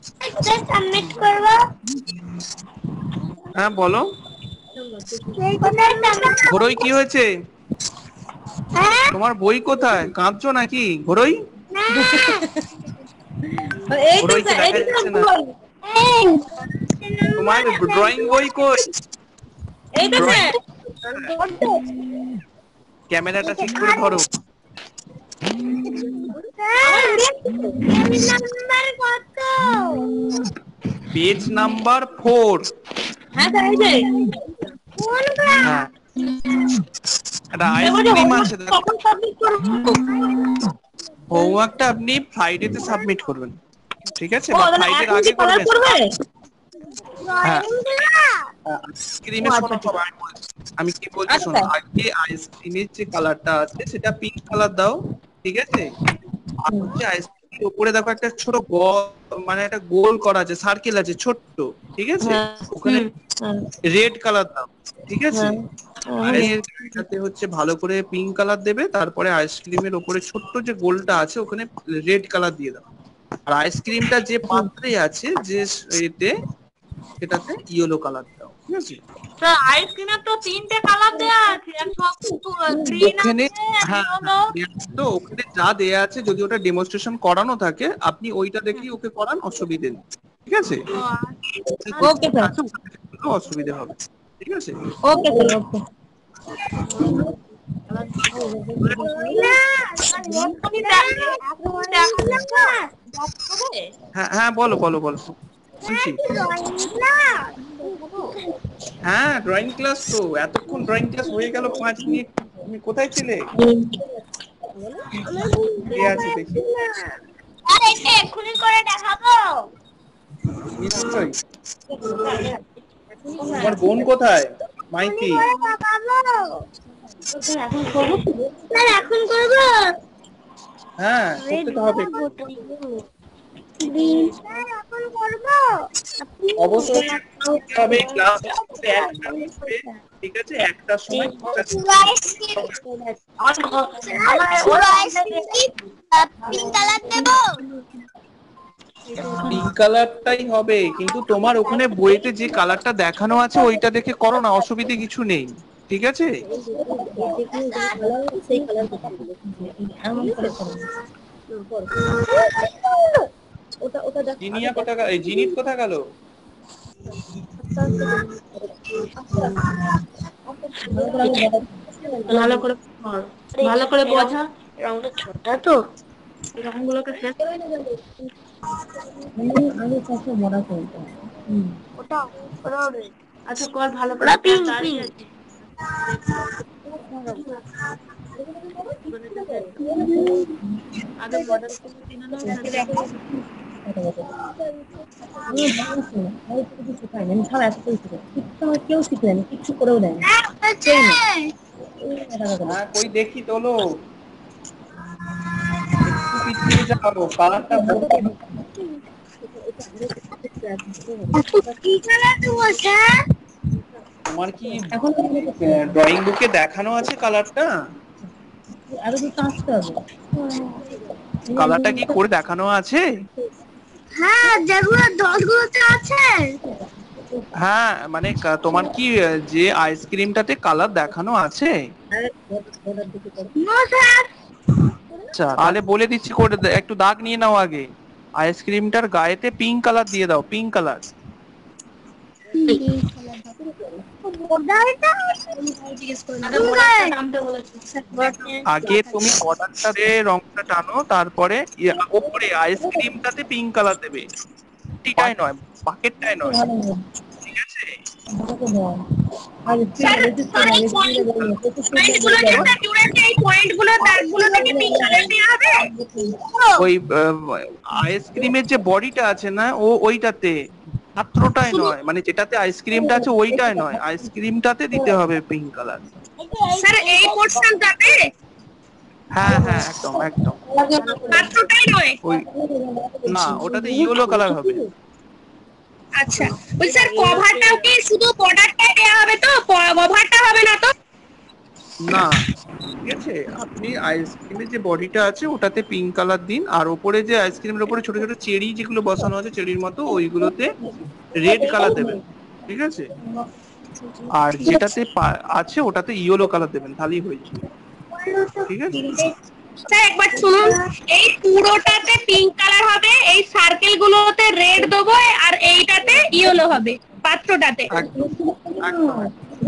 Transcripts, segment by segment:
Submit করব। হ্যাঁ বলো। ঘোড়ই কি হয়েছে? হ্যাঁ তোমার বই কোথায়? কাঁদছো নাকি ঘোড়ই? এই তো ঘোড়ইকে দেখা এইদিকে যাচ্ছে না। বল। এই তোমার নম্বর ড্রয়িং বই কই? এই তো ড্রয়িং স্যার। ক্যামেরাটা ঠিক করে ধরো। আমার স্যার উড়ে গেছে। পেজ নাম্বার কত? Page number 4। হ্যাঁ স্যার এই যে কোন ক্লাস? হ্যাঁ, একটা এবারে আইসক্রিম হোমওয়ার্ক আছে দেখো। কখন সাবমিট করব? হোমওয়ার্কটা আপনি ফ্রাইডেতে সাবমিট করবেন, ঠিক আছে? ও বা তাহলে ফ্রাইডের এখন কি আগে কালার করবেন। করবে? হ্যাঁ, ড্রয়িং ক্লাস? ও আইসক্রিমে শোনো আচ্ছা ঠিক সবাই, আছে। আমি কি বলছি আচ্ছা শোনো। স্যার। আগে আইসক্রিমের যে কালারটা আছে সেটা পিঙ্ক কালার দাও, ঠিক আছে? আর হচ্ছে আইসক্রিমের উপরে দেখো একটা ছোট মানে একটা গোল করা আছে, সার্কেল আছে ছোট্ট, ঠিক আছে? হ্যাঁ। ওখানে হুম। হ্যাঁ। রেড কালার দাও, ঠিক আছে? হ্যাঁ। আর হ্যাঁ। এর গায়েটাতে হচ্ছে ভালো করে পিঙ্ক কালার দেবে, তারপরে আইসক্রিমের উপরে ছোট্ট যে গোলটা আছে ওখানে রেড কালার দিয়ে দাও। আর আইসক্রিমটা যে পাত্রে আছে যে এতে, সেটাতে ইয়েলো কালার দাও, ঠিক আছে? স্যার আইসক্রিমের তো তিনটে কালার দেয়া আছে, একটা গ্রিন ওখানে আছে, হ্যাঁ ইয়েলো। হ্যাঁ দেয়া আছে, তো ওখানে যা দেয়া আছে যদি ওটা ডেমনস্ট্রেশন করানো থাকে আপনি ওইটা দেখেই ওকে করান, অসুবিধে নেই, ঠিক আছে? Okay sir. আছে ওটা দেখে কোনো অসুবিধা হবে না, ঠিক আছে? Okay sir okay. না এক্ষুনি না এখনই ড্রয়িং দেখাবো তো? ক্লাস? দেখাবে? হ্যাঁ হ্যাঁ বলো বলো বলো, হ্যাঁ শুনছি। Drawing class? হ্যাঁ ড্রয়িং ক্লাস তো, এতক্ষণ ড্রয়িং ক্লাস হয়ে গেল 5 মিনিট, তুমি কোথায় ছিলে? আমার বুঝতে কে আছে দেখি, পারছি না। আর এটা এক্ষুনি করে দেখাবো? নিশ্চয়ই। তোমার বোন কোথায়? এক্ষুনি মাইতি। করে দেখাবো? এখন করবো কি? স্যার এখন করবো? হ্যাঁ রেড করতে তো হবে। গ্রিন স্যার এখন করবো? আপনি অবশ্যই করতে হবে, ক্লাস একটা হবে, ঠিক আছে? একটার সময় পুরো আইসক্রিম পুরো আইসক্রিম কি পিঙ্ক কালার দেবো? পিঙ্ক কালারটাই হবে, কিন্তু তোমার ওখানে বইতে যে কালারটা দেখানো আছে ওইটা দেখে করো না, অসুবিধে কিছু নেই, ঠিক আছে? জিনিয়া কোথা গেল? এই জিনিত কোথা গেল? ভালো করে পড়, ভালো করে বোঝা। রংটা ছোট তো রংগুলোকে শেষ। ওটা ওটাও রেড আচ্ছা কর ভালো করে, ওটা স্যার পিঙ্ক দাঁড়িয়ে পিঙ্ক আছে। আগে মডেল করে কিনে নাও, স্যার দেখো। হচ্ছে হ্যাঁ কই দেখি তোলো, একটু পিছিয়ে যাও, কালারটা বলতে। কি কালার দেবো স্যার? তোমার কি ড্রয়িং বুকে দেখানো আছে কালারটা? কালারটা কি করে দেখানো আছে? হ্যাঁ যেগুলো দশগুলোতে আছে। হ্যাঁ মানে তোমার কি যে আইসক্রিমটাতে কালার দেখানো আছে? No sir. আচ্ছা তাহলে বলে দিচ্ছি, করে একটু দাগ নিয়ে নাও আগে। আইসক্রিমটার গায়েতে পিঙ্ক কালার দিয়ে দাও, পিঙ্ক কালার। আগে মডেলটা নামতে বলেছি। আগে তুমি বর্ডারটাতে রংটা টানো, তারপরে ওপরে আইসক্রিমটাতে পিঙ্ক কালার দেবে, টিটায় নয়, বাকেটটায় নয়, ঠিক আছে? স্যার স্যার এই পয়েন্টগুলো যে স্যার জুড়েছে এই পয়েন্টগুলো দাগগুলো থেকে পিঙ্ক কালার দেওয়া হবে? ওই আইসক্রিমের যে বডিটা আছে না, ওইটাতে, পাত্রটায় শুধু নয়, মানে যেটাতে আইসক্রিমটা আছে ওইটায় নয়, আইসক্রিমটাতে দিতে হবে পিঙ্ক কালার। স্যার এই পোর্শনটাতে হ্যাঁ হ্যাঁ একদম একদম। পাত্রটাই নয়? ওই না, ওটাতে ইয়েলো কালার হবে। আচ্ছা বলছি স্যার কভারটাও কি শুধু বর্ডারটাই দেওয়া হবে তো? কভারটা হবে না তো? না, ঠিক আছে, আপনি আইসক্রিমের যে বডিটা আছে ওটাতে পিঙ্ক কালার দিন, আর ওপরে যে আইসক্রিমের ওপরে ছোট ছোট চেরি যেগুলো বসানো আছে চেরির মতো ওইগুলোতে রেড কালার দেবেন, ঠিক আছে। আর যেটাতে আছে ওটাতে ইয়েলো কালার দেবেন, তাহলেই হয়ে যাবে, ঠিক আছে। স্যার একবার শুনুন, এই পুরোটাতে পিঙ্ক কালার হবে, এই সার্কেল গুলোতে রেড দেবো, আর এইটাতে ইয়েলো হবে পাত্রটাতে। একদম একদম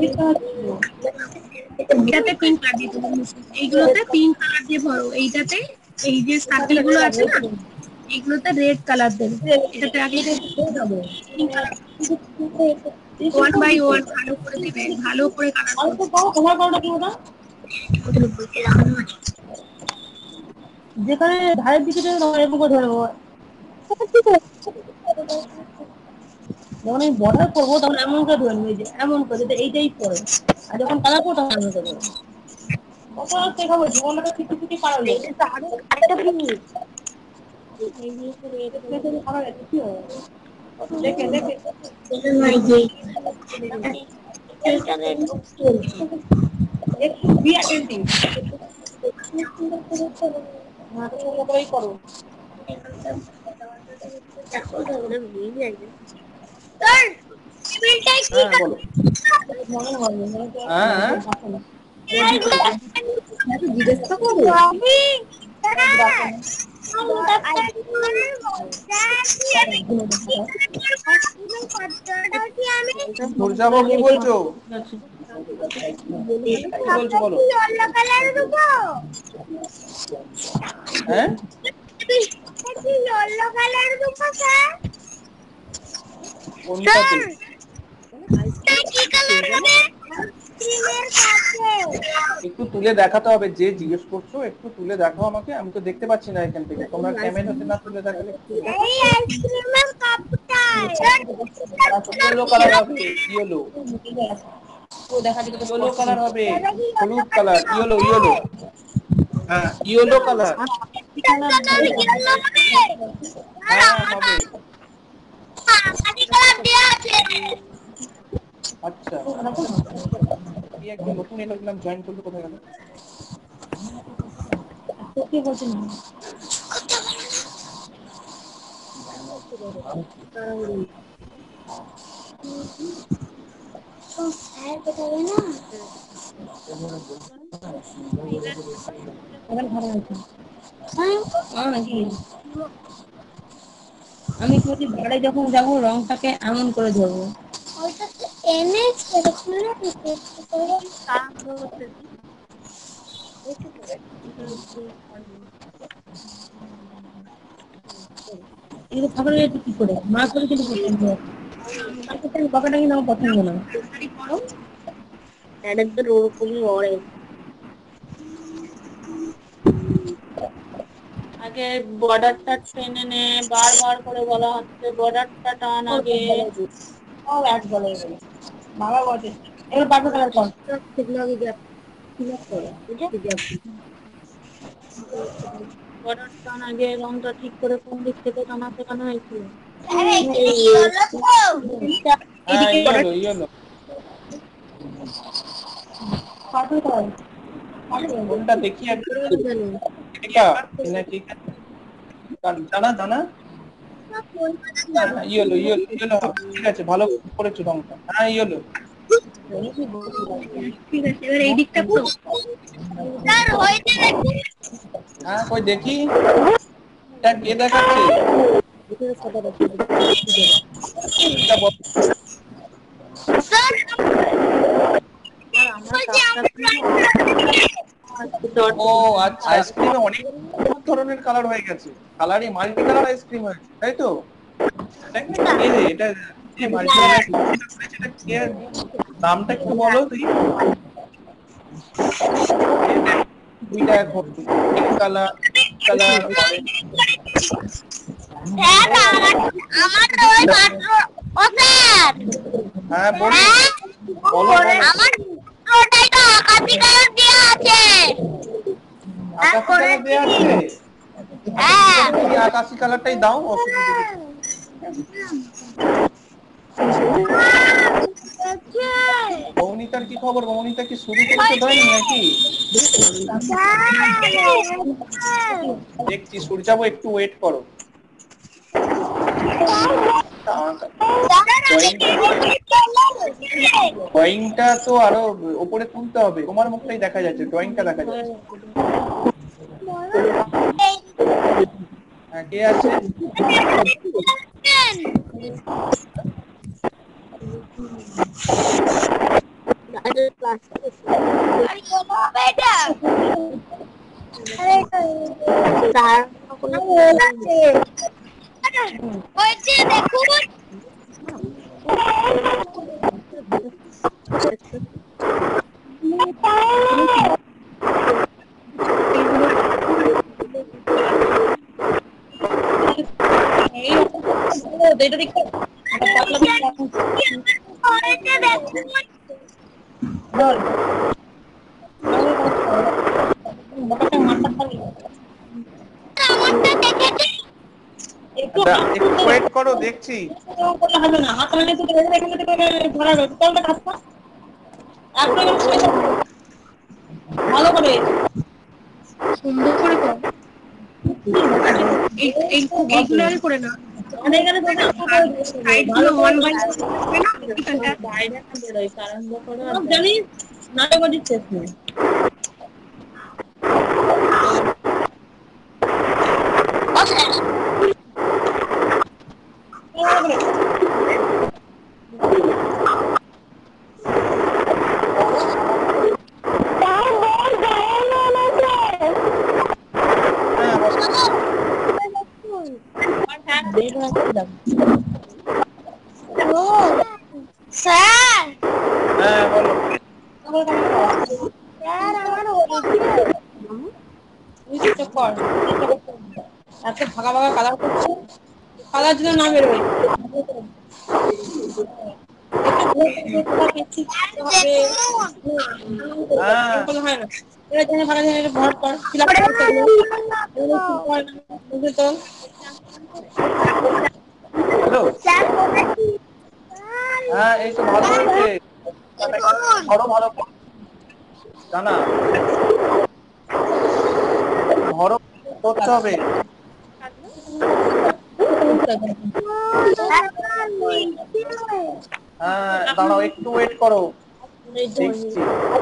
এটাতে পিঙ্ক কালার দিয়ে দেবো, এইগুলোতে পিঙ্ক কালার দিয়ে ভরো, এইটাতে এই যে সার্কেল গুলো আছে না এইগুলোতে রেড কালার দেবে, এটাতে আগে পিঙ্ক কালার 1 by 1 ভালো করে দেবে, ভালো করে কালার তোমার কালারটা কি ওটা যেখানে ধারের দিকে এরকম করে ধরবো, যখন আমি বর্ডার করবো তখন এমন করে ধরে নেবে, যে এমন করে যাতে এইটাই পড়ে, আর যখন কালার করবো তখন এমন করে ধরবো। কত শেখাবো, জীবনটা কিছু কিছু পারা হয়ে যাবে। আরেকটা জিনিস দেখে দেখে একটু বি অ্যাটেন্টিভ করো। হ্যাঁ বলো। হ্যাঁ জিজ্ঞেস তো করবো যাবো, কি বলছো, কি বলছো বলো। হ্যাঁ কোনটাতে? একটু তুলে দেখাতে হবে, যে জিজ্ঞেস করছো একটু তুলে দেখাও আমাকে, আমি তো দেখতে পাচ্ছি না এখান থেকে, তোমরা ক্যামেরা হতে না তুলে দেখালে ইয়েলো কালার হবে, ইয়েলো ইয়েলো কালার হবে, হলুদ কালার, ইয়েলো ইয়েলো, হ্যাঁ ইয়েলো কালার, হ্যাঁ হবে। আচ্ছা এই একটা নতুন এলো, জয়েন করলে কোথায় গেল? কি বলছেন আমি বলছি ঘরে যখন যাবো রংটাকে এমন করে ধরবো, কিন্তু খাবার কি করে মা করে কিন্তু পছন্দ হয়, বাবাটা কিন্তু আমার পছন্দ না। ওরকমই ওরে আগে বর্ডারটা টেনে নে, বারবার করে বলা হচ্ছে বর্ডারটা টান আগে। বাবা বলে এবার পার্পল কালার কর, বর্ডার টান আগে, রংটা ঠিক করে কোন দিক থেকে টানা শেখানো হয়েছিল। হ্যাঁ ইয়েলো ইয়েলো, পার্পল কালার কোনটা দেখি একটু, এটা ঠিক আছে, জানা জানা, ইয়েলো ইয়েলো ইয়েলো, ঠিক আছে ভালো করেছো রংটা, হ্যাঁ ইয়েলো। ঠিক আছে এবার এই দিকটা পুরো হ্যাঁ কই দেখি, এটা কে দেখাচ্ছে? এটা বল- ও আচ্ছা, আইসক্রিমে অনেক ধরনের কালার হয়ে গেছে, কালারই মাল্টি কালার আইসক্রিম হয়েছে, তাই তো? এটা যে মাল্টি কালার আইসক্রিমটা করেছে এটা কে, নামটা কি বলো তুই? দুইটা এখন পিঙ্ক কালার কালার, হ্যাঁ বলো বলো বলো। আকাশি কালার দেয়া আছে, আকাশি কালারটাই দাও, অসুবিধা নেই। মৌনি মৌমিতার কি খবর? মৌমিতা কি শুরু করেছে ড্রয়িং নাকি? দেখছি, সরে যাবো, একটু ওয়েট করো। ড্রয়িংটা তো আরো উপরে তুলতে হবে, তোমার মুখটাই দেখা যাচ্ছে, ড্রয়িংটা দেখা যাচ্ছে। হ্যাঁ, কে আছে? এটা দেখো একটু ওয়েট করো, দেখছি। হবে না, হাত মানে এখান থেকে ধরাবে তলটা কাটবা ভালো করে সুন্দর করে কর। এইগুলো আগে করে না, জানিস নাটক শেষ নেই। স্যার হ্যাঁ বলো। এত ফাঁকা ফাঁকা কালার করছে, কালার জন্য না বেরোয়। হয় না ভর কর হ্যালো, হ্যাঁ এই তো ভালো হয়েছে, ধরো ভালো জানা, ধরো করতে হবে। হ্যাঁ দাঁড়াও, একটু ওয়েট করো, দেখছি।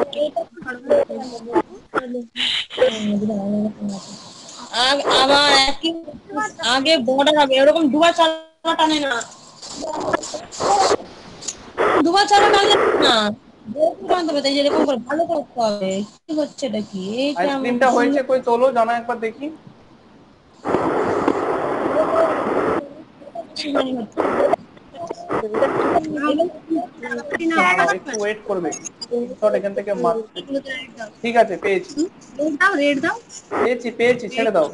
আবার আগে বর্ডার হবে, এরকম দুবার চালা টানে না, দুবার চালা টানলে না, এরকম করে ভালো করতে হবে। কি হচ্ছে এটা? কি আইসক্রিমটা হয়েছে কই, তোলো জানা একবার দেখি। একটু ওয়েট করবে, এখান থেকে ঠিক আছে, পেয়েছি পেয়েছি পেয়েছি, ছেড়ে দাও।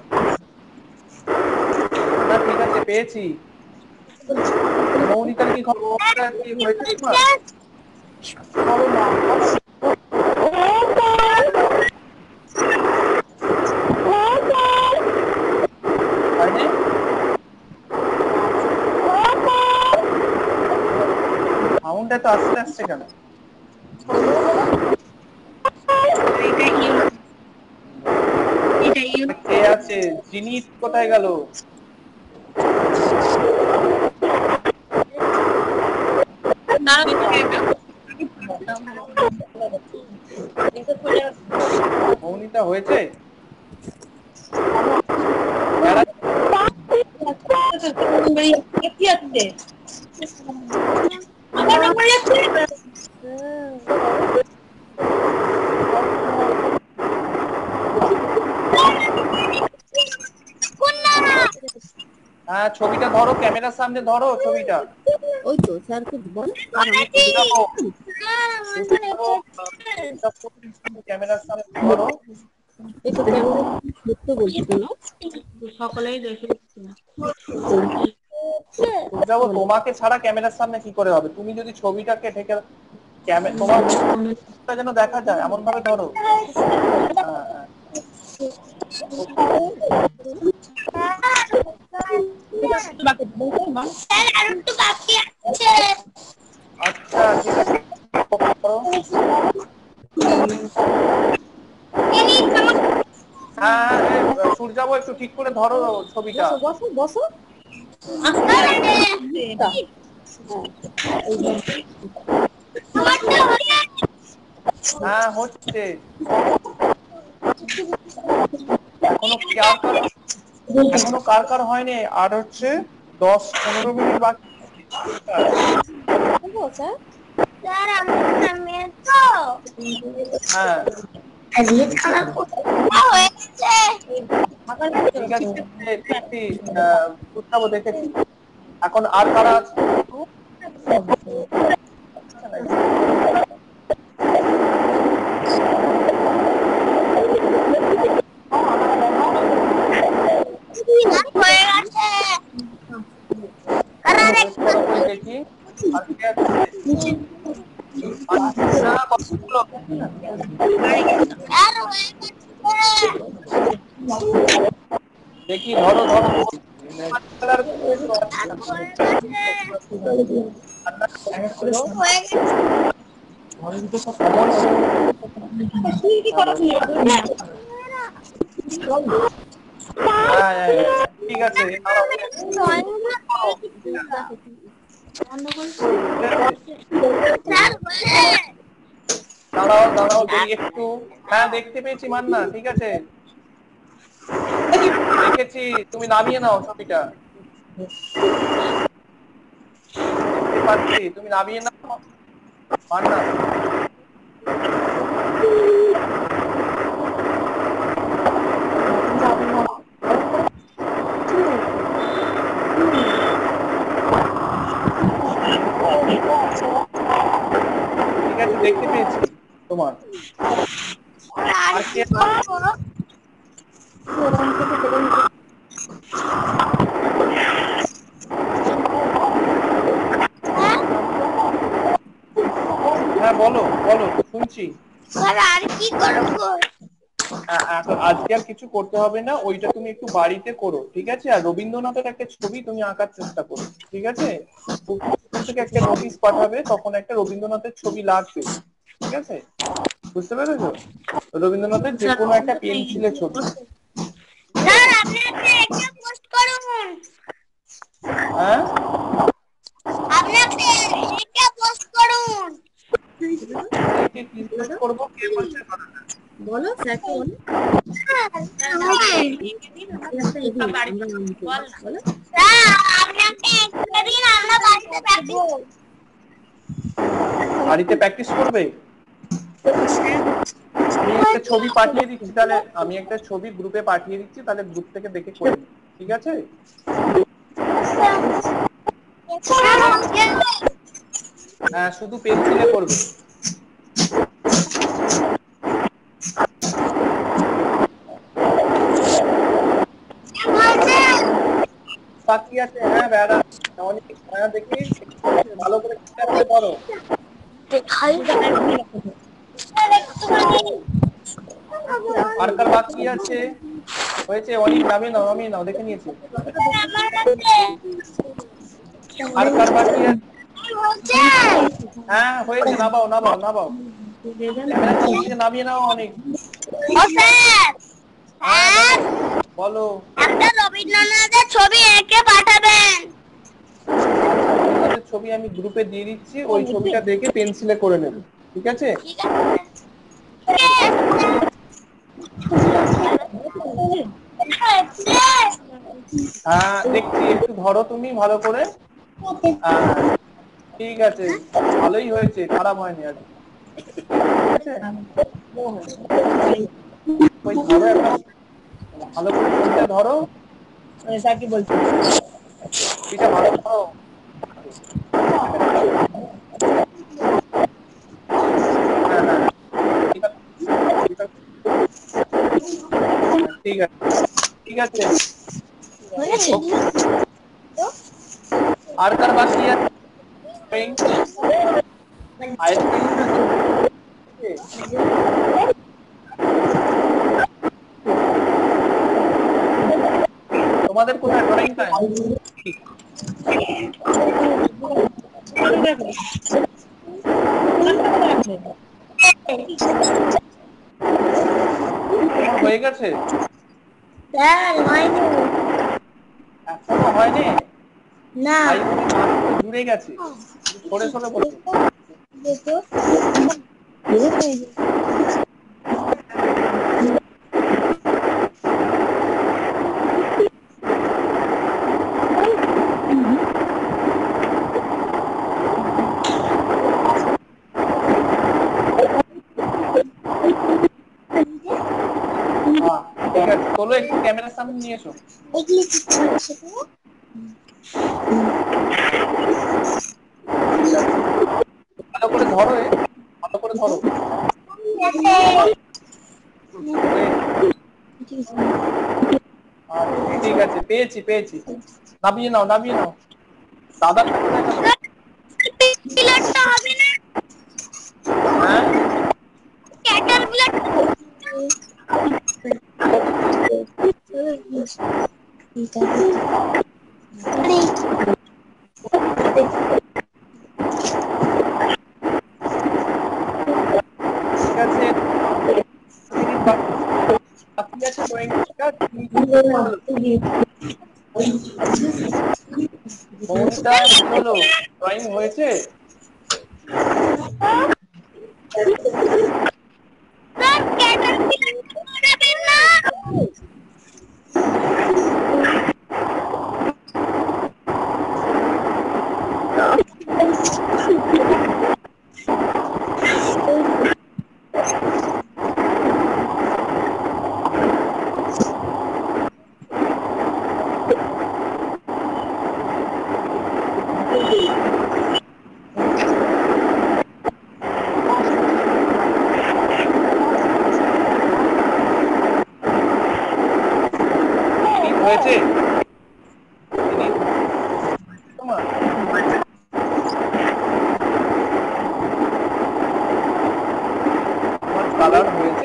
না ঠিক আছে, পেয়েছি। মৌমিতার কি খবর? কি হয়েছে তোমার? সাউন্ডটা তো আস্তে আস্তে কেন? কে আছে? জিনিস কোথায় গেল? মৌমিতা হয়েছে? হ্যাঁ ছবিটা ধরো, ক্যামেরার সামনে ধরো ছবিটা। ওই তো স্যারকে বল ক্যামেরার সামনে ধরো, দেখতে বলছি না, সকলেই দেখে যাবো। তোমাকে ছাড়া ক্যামেরার সামনে কি করে হবে? তুমি যদি ছবিটাকে ঢেকে তোমার মুখটা যেন দেখা যায় এমন ভাবে ধরো। আচ্ছা ঠিক আছে, করো। হ্যাঁ সূর্যাবু একটু ঠিক করে ধরো ছবিটা। বসো বসো বসো। হ্যাঁ হচ্ছে। এখনো কার কার হয়নি, আর হচ্ছে 10-15 মিনিট বাকি। স্যার হ্যাঁ ঠিক আছে দেখছি, সূর্যাবু দেখেছি। এখন আর কারা আছে? দেখি আর কে আছে? আচ্ছা, কতগুলো? দেখি ধরো ধরো। ঠিক আছে দাঁড়াও দাঁড়াও দেখি একটু। হ্যাঁ দেখতে পেয়েছি মান্না, ঠিক আছে দেখেছি। তুমি নামিয়ে নাও ছবিটা, দেখতে পাচ্ছি। তুমি নামিয়ে নাও মান্না। ঠিক আছে দেখতে পেয়েছি তোমার। আর কে? হ্যাঁ বলো বলো, শুনছি। আর কি করবো? আজকে আর কিছু করতে হবে না, ওইটা তুমি একটু বাড়িতে করো, ঠিক আছে? আর রবীন্দ্রনাথের একটা ছবি তুমি আঁকার চেষ্টা করো, ঠিক আছে? স্কুল থেকে একটা নোটিশ পাঠাবে, তখন একটা রবীন্দ্রনাথের ছবি লাগবে, ঠিক আছে? বুঝতে পেরেছো? রবীন্দ্রনাথের যে কোনো একটা পেন্সিলের ছবি। স্যার আপনি একটা পোস্ট করুন। হ্যাঁ আপনি একটা পোস্ট করুন। করবো, কে বলছে? বলো স্যারকে বলো। স্যার আপনি একটা দিন আমরা বাড়িতে প্র্যাকটিস বাড়িতে প্র্যাকটিস করবে? আমি একটা ছবি পাঠিয়ে দিচ্ছি, তাহলে আমি একটা ছবি গ্রুপে পাঠিয়ে দিচ্ছি, তাহলে গ্রুপ থেকে দেখে করে নিও, ঠিক আছে? হ্যাঁ শুধু পেন্সিলে করবে। বাকি আছে। হ্যাঁ বেড়া অনেক, হ্যাঁ দেখি ভালো করে ধরো। আর কার বাকি আছে? হয়েছে অনেক, নামিয়ে নাও দেখে নিয়েছি। আর কার বাকি আছে? হ্যাঁ হয়েছে, নামাও নামাও নামাও, নামিয়ে নাও অনেক। বলো। একটা রবীন্দ্রনাথের ছবি এঁকে পাঠাবেন। রবীন্দ্রনাথের ছবি আমি গ্রুপে দিয়ে দিচ্ছি, ওই ছবিটা দেখে পেন্সিলে করে নেবে, ঠিক আছে? হ্যাঁ দেখছি, একটু ধরো তুমি ভালো করে। ঠিক আছে, ভালোই হয়েছে, খারাপ হয়নি আর। ঠিক আছে ওই ধরো একটা, ভালো করে ছবিটা ধরো। কি বলছো? ছবিটা ভালো ধরো। হ্যাঁ হ্যাঁ ঠিক আছে ঠিক আছে। আর কার বাকি আছে? তোমাদের কোথায় ড্রয়িং টাইম? তোমার হয়ে গেছে? স্যার হয়নি। এখনো হয়নি? না। ভাই বলি মাত্র জুড়ে গেছে, সরে সরে বলছে। দেখো ঠিক আছে, চলো একটু ক্যামেরার সামনে নিয়ে এসো। এগুলি কি করছে? ভালো করে ধরো, ভালো করে ধরো। ঠিক আছে, পেয়েছি পেয়েছি। নামিয়ে নাও নামিয়ে নাও। দাদারটা কোথায় গেল? পিলারটা হবে না, হ্যাঁ ক্যাটারপিলার। ঠিক আছে, বাকি আছে ড্রয়িংটা। মৌমিতা কি হলো, ড্রয়িং হয়েছে? স্যার ক্যাটারপিলার বানাবেন না। হয়েছে তোমার? তোমার কালার হয়েছে?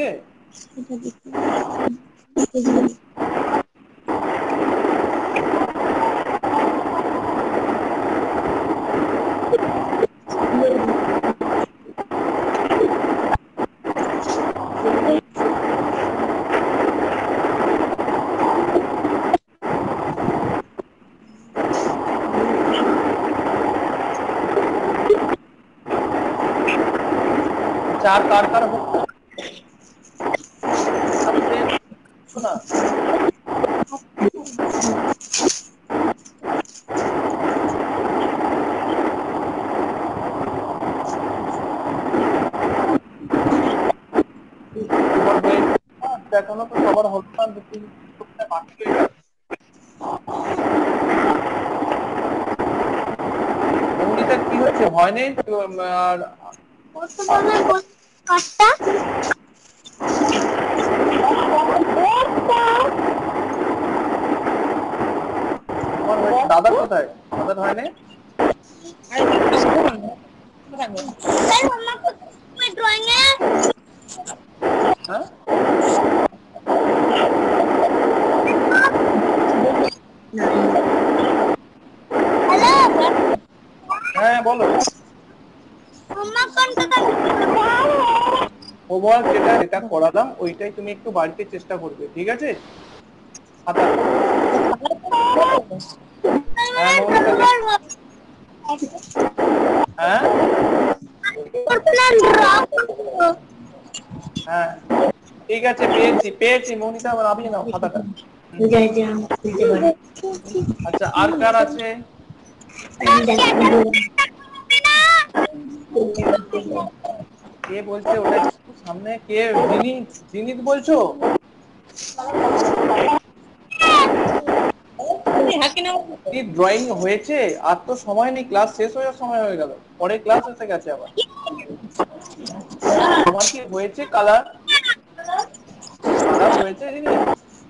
চার কার কার শোনা? এখনো তো সবার হলো না, বাকি হয়ে গেল। মৌমিতা কি হচ্ছে, ভয় নেই? আর কত বলে কাটটা? তোমার হয়েছে? দাদার কোথায়? দাদার হয় নাই? স্যার আমাকে ড্রয়িং এ হ্যাঁ হ্যালো হ্যাঁ বলো। হোমওয়ার্ক কোনটা? হোমওয়ার্ক যেটা যেটা করালাম ওইটাই তুমি একটু বাড়িতে চেষ্টা করবে, ঠিক আছে? খাতা। হ্যাঁ মৌমিতা হ্যাঁ হ্যাঁ ঠিক আছে, পেয়েছি পেয়েছি মৌমিতা, আবার নামিয়ে নাও খাতাটা। আচ্ছা আর কার আছে? কে বলছে ওটা? একটু সামনে কে? জিনিস জিনিস বলছো? ড্রয়িং হয়েছে? আর তো সময় নেই, ক্লাস শেষ হয়ে যাওয়ার সময় হয়ে গেল, পরে ক্লাস এসে গেছে আবার। তোমার কি হয়েছে কালার? কালার হয়েছে জিনিস?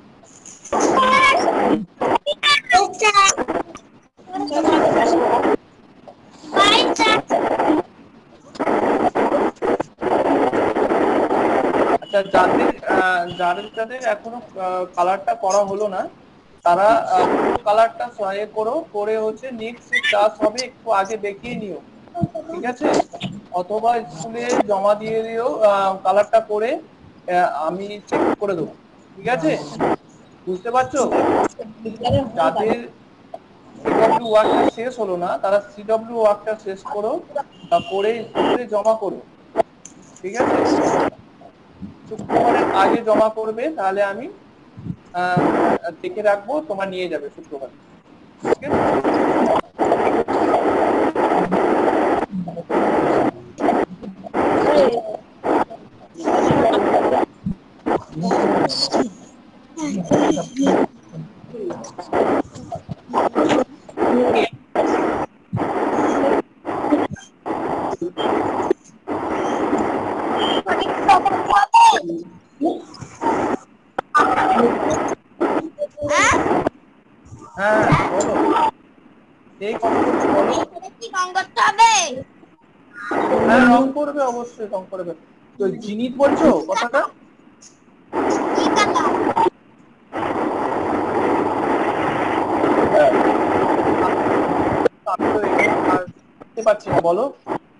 আচ্ছা যাদের যাদের যাদের এখনো কালারটা করা হলো না তারা কালারটা করো, করে হচ্ছে নেক্সট ক্লাস হবে একটু আগে দেখিয়ে নিও, ঠিক আছে? অথবা স্কুলে জমা দিয়ে দিও, কালারটা করে আমি চেক করে দেবো। ঠিক আছে, বুঝতে পারছো? যাদের সিডব্লিউ ওয়ার্কটা শেষ হলো না তারা সিডব্লিউ ওয়ার্কটা শেষ করো, করে স্কুলে জমা করো। ঠিক আছে, শুক্রবারের আগে জমা করবে, তাহলে আমি দেখে রাখবো, তোমার নিয়ে যাবে শুক্রবার। ঠিক আছে, হ্যাঁ বলো, এই কথা বলছি, বলো। কি রং করতে হবে? হ্যাঁ রং করবে, অবশ্যই রং করবে। তো জিনিস বলছো কথাটা? কি কালার? আমি তো এখানে আর দেখতে পাচ্ছি না, বলো।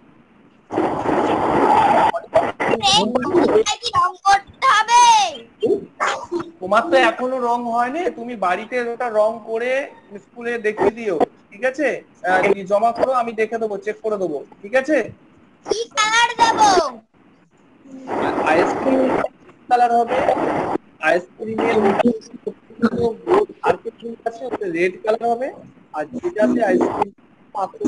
কি রং করতে হবে? তোমার তো এখনো রং হয়নি, তুমি বাড়িতে ওটা রং করে স্কুলে দেখিয়ে দিও। ঠিক আছে, জমা করো, আমি দেখে দেবো, চেক করে দেবো। ঠিক আছে, কি কালার দেব? আইসক্রিম কালার হবে, আইসক্রিমের আইসক্রিম আছে ওটা রেড কালার হবে, আর যেটাতে আইসক্রিম পাত্র,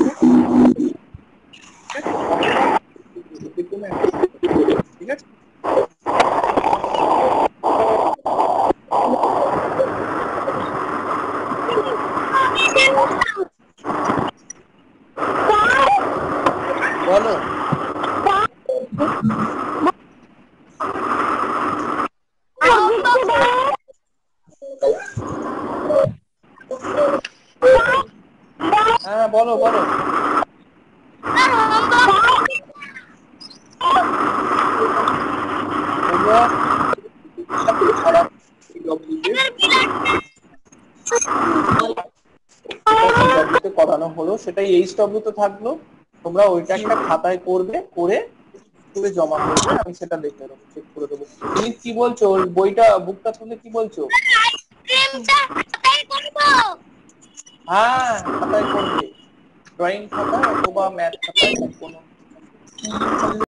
ঠিক আছে। বলো, হ্যাঁ বলো বলো। করানো হলো সেটাই এইচডব্লিউ তে থাকলো, তোমরা ওইটা একটা খাতায় করবে, করে স্কুলে জমা করবে, আমি সেটা দেখে দেবো, চেক করে দেবো। তুমি কি বলছো, ওই বইটা বুকটা তুলে কি বলছো? আইসক্রিমটা কোথায় করব? হ্যাঁ খাতায় করবে, ড্রয়িং খাতায় অথবা ম্যাথ খাতায়, কোনো